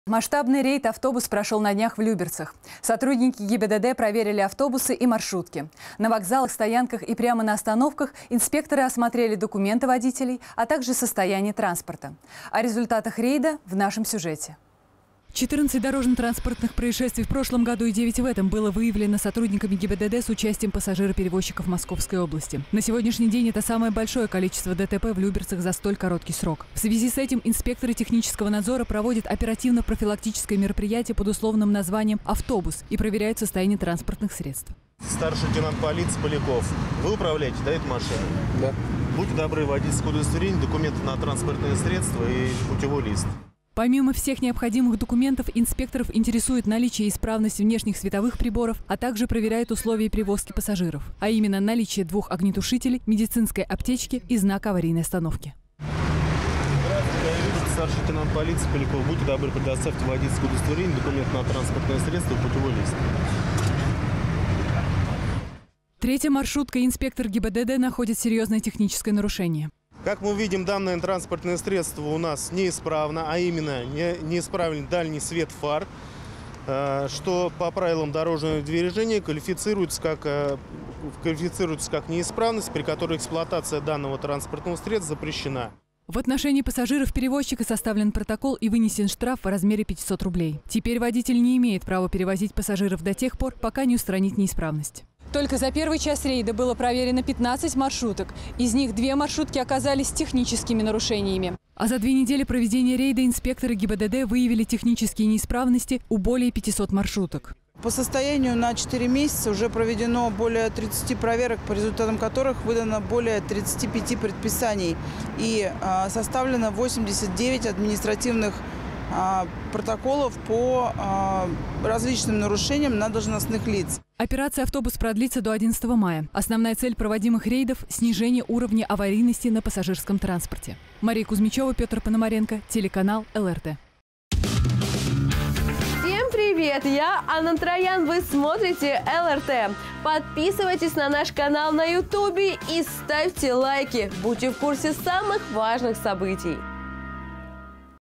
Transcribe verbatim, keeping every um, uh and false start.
Масштабный рейд «Автобус» прошел на днях в Люберцах. Сотрудники ГИБДД проверили автобусы и маршрутки. На вокзалах, стоянках и прямо на остановках инспекторы осмотрели документы водителей, а также состояние транспорта. О результатах рейда в нашем сюжете. четырнадцать дорожно-транспортных происшествий в прошлом году и девять в этом было выявлено сотрудниками ГИБДД с участием пассажироперевозчиков Московской области. На сегодняшний день это самое большое количество ДТП в Люберцах за столь короткий срок. В связи с этим инспекторы технического надзора проводят оперативно-профилактическое мероприятие под условным названием «Автобус» и проверяют состояние транспортных средств. Старший лейтенант полиции Поляков. Вы управляете, да, этой машиной? Да. Будьте добры, водительское удостоверение, документы на транспортные средства и путевой лист. Помимо всех необходимых документов, инспекторов интересует наличие и исправность внешних световых приборов, а также проверяют условия перевозки пассажиров, а именно наличие двух огнетушителей, медицинской аптечки и знака аварийной остановки. Здравствуйте, старший лейтенант полиции Поляков. Будьте добры, предоставьте водительское удостоверение, документ на транспортное средство и путевой лист. Третья маршрутка и инспектор ГИБДД находят серьезное техническое нарушение. Как мы видим, данное транспортное средство у нас неисправно, а именно не, неисправен дальний свет фар, э, что по правилам дорожного движения квалифицируется как, э, квалифицируется как неисправность, при которой эксплуатация данного транспортного средства запрещена. В отношении пассажиров-перевозчика составлен протокол и вынесен штраф в размере пятисот рублей. Теперь водитель не имеет права перевозить пассажиров до тех пор, пока не устранит неисправность. Только за первую часть рейда было проверено пятнадцать маршруток. Из них две маршрутки оказались техническими нарушениями. А за две недели проведения рейда инспекторы ГИБДД выявили технические неисправности у более пятисот маршруток. По состоянию на четыре месяца уже проведено более тридцати проверок, по результатам которых выдано более тридцати пяти предписаний и а, составлено восемьдесят девять административных а, протоколов по а, различным нарушениям на должностных лиц. Операция «Автобус» продлится до одиннадцатого мая. Основная цель проводимых рейдов – снижение уровня аварийности на пассажирском транспорте. Мария Кузьмичева, Петр Пономаренко, телеканал ЛРТ. Всем привет! Я Анна Троян. Вы смотрите ЛРТ. Подписывайтесь на наш канал на ютубе и ставьте лайки. Будьте в курсе самых важных событий.